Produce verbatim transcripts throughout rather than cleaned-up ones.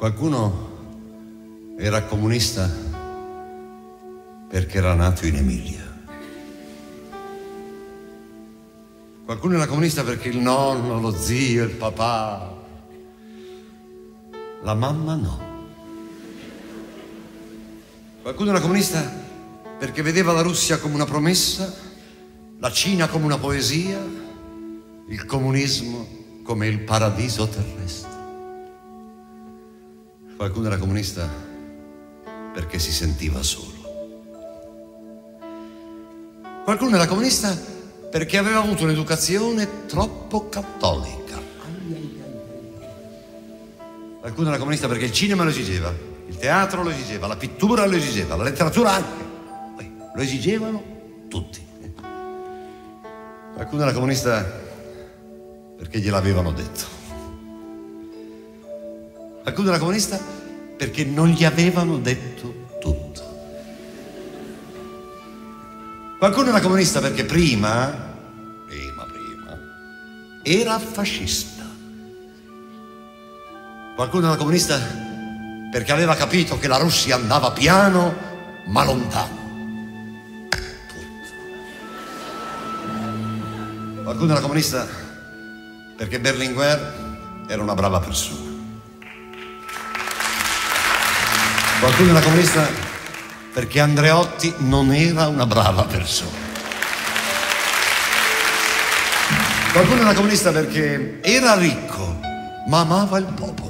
Qualcuno era comunista perché era nato in Emilia. Qualcuno era comunista perché il nonno, lo zio, il papà. La mamma no. Qualcuno era comunista perché vedeva la Russia come una promessa, la Cina come una poesia, il comunismo come il paradiso terrestre. Qualcuno era comunista perché si sentiva solo. Qualcuno era comunista perché aveva avuto un'educazione troppo cattolica. Qualcuno era comunista perché il cinema lo esigeva, il teatro lo esigeva, la pittura lo esigeva, la letteratura anche. Poi lo esigevano tutti. Qualcuno era comunista perché gliel'avevano detto. Qualcuno era comunista perché non gli avevano detto tutto. Qualcuno era comunista perché prima, prima, prima, era fascista. Qualcuno era comunista perché aveva capito che la Russia andava piano ma lontano. Tutto. Qualcuno era comunista perché Berlinguer era una brava persona. Qualcuno era comunista perché Andreotti non era una brava persona. Qualcuno era comunista perché era ricco ma amava il popolo.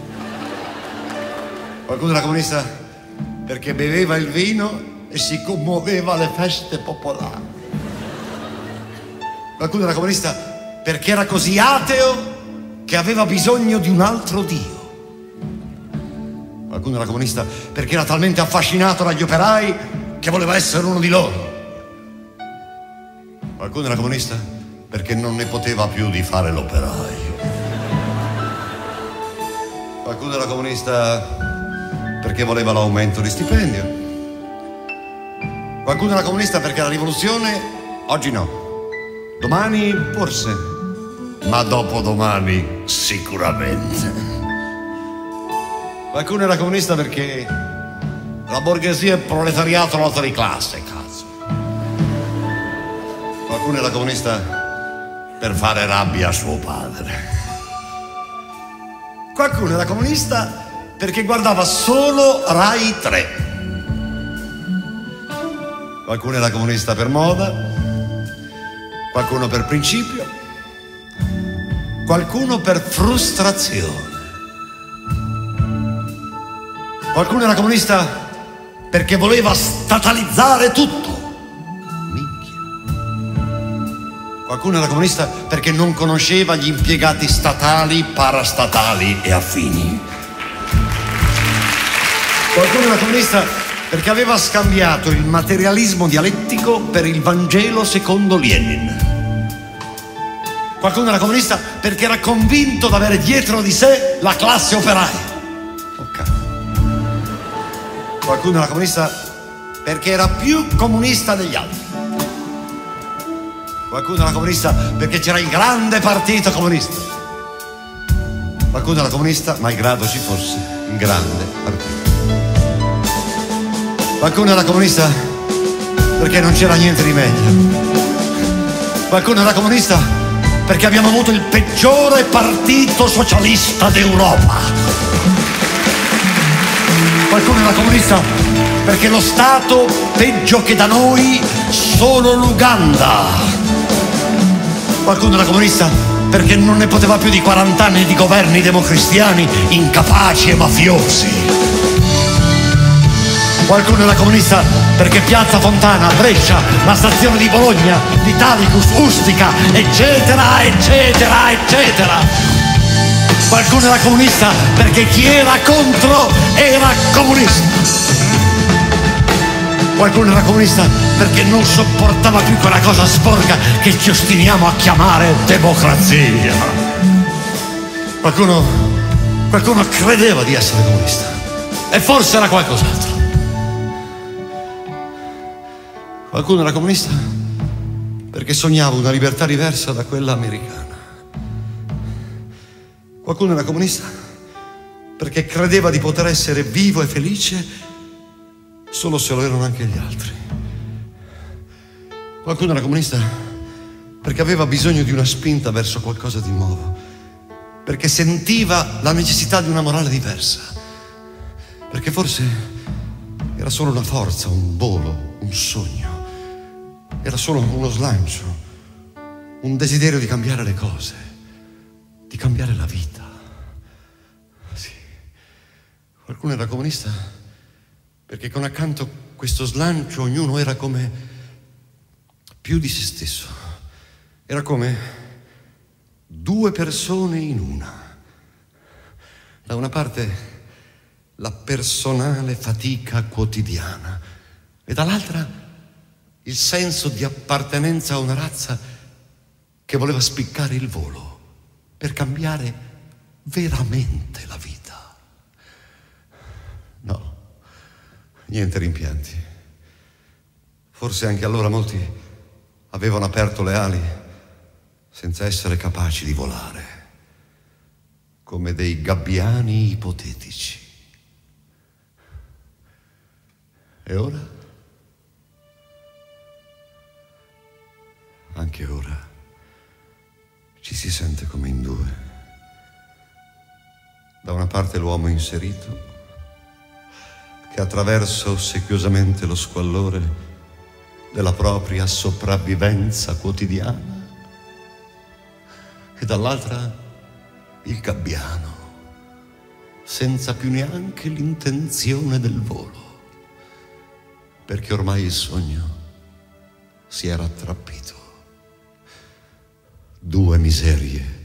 Qualcuno era comunista perché beveva il vino e si commuoveva alle feste popolari. Qualcuno era comunista perché era così ateo che aveva bisogno di un altro Dio. Qualcuno era comunista perché era talmente affascinato dagli operai che voleva essere uno di loro. Qualcuno era comunista perché non ne poteva più di fare l'operaio. Qualcuno era comunista perché voleva l'aumento di stipendio. Qualcuno era comunista perché la rivoluzione oggi no, domani forse, ma dopodomani sicuramente. Qualcuno era comunista perché la borghesia e il proletariato lotta di classe, cazzo. Qualcuno era comunista per fare rabbia a suo padre. Qualcuno era comunista perché guardava solo Rai tre. Qualcuno era comunista per moda, qualcuno per principio, qualcuno per frustrazione. Qualcuno era comunista perché voleva statalizzare tutto. Minchia. Qualcuno era comunista perché non conosceva gli impiegati statali, parastatali e affini. Qualcuno era comunista perché aveva scambiato il materialismo dialettico per il Vangelo secondo Lenin. Qualcuno era comunista perché era convinto di avere dietro di sé la classe operaia. Qualcuno era comunista perché era più comunista degli altri. Qualcuno era comunista perché c'era il grande partito comunista. Qualcuno era comunista, malgrado ci fosse il grande partito. Qualcuno era comunista perché non c'era niente di meglio. Qualcuno era comunista perché abbiamo avuto il peggiore partito socialista d'Europa. Qualcuno era comunista perché lo Stato peggio che da noi solo l'Uganda. Qualcuno era comunista perché non ne poteva più di quaranta anni di governi democristiani incapaci e mafiosi. Qualcuno era comunista perché Piazza Fontana, Brescia, la stazione di Bologna, l'Italicus, Ustica, eccetera, eccetera, eccetera. Qualcuno era comunista perché chi era contro era comunista. Qualcuno era comunista perché non sopportava più quella cosa sporca che ci ostiniamo a chiamare democrazia. Qualcuno, qualcuno credeva di essere comunista e forse era qualcos'altro. Qualcuno era comunista perché sognava una libertà diversa da quella americana. Qualcuno era comunista perché credeva di poter essere vivo e felice solo se lo erano anche gli altri. Qualcuno era comunista perché aveva bisogno di una spinta verso qualcosa di nuovo, perché sentiva la necessità di una morale diversa, perché forse era solo una forza, un volo, un sogno, era solo uno slancio, un desiderio di cambiare le cose, di cambiare la vita. Sì. Qualcuno era comunista perché con accanto questo slancio ognuno era come più di se stesso, era come due persone in una. Da una parte la personale fatica quotidiana e dall'altra il senso di appartenenza a una razza che voleva spiccare il volo per cambiare veramente la vita. No, niente rimpianti. Forse anche allora molti avevano aperto le ali senza essere capaci di volare, come dei gabbiani ipotetici. E ora? Anche ora ci si sente come in due. Da una parte l'uomo inserito, che attraversa ossequiosamente lo squallore della propria sopravvivenza quotidiana, e dall'altra il gabbiano, senza più neanche l'intenzione del volo, perché ormai il sogno si era attrappito. Due miserie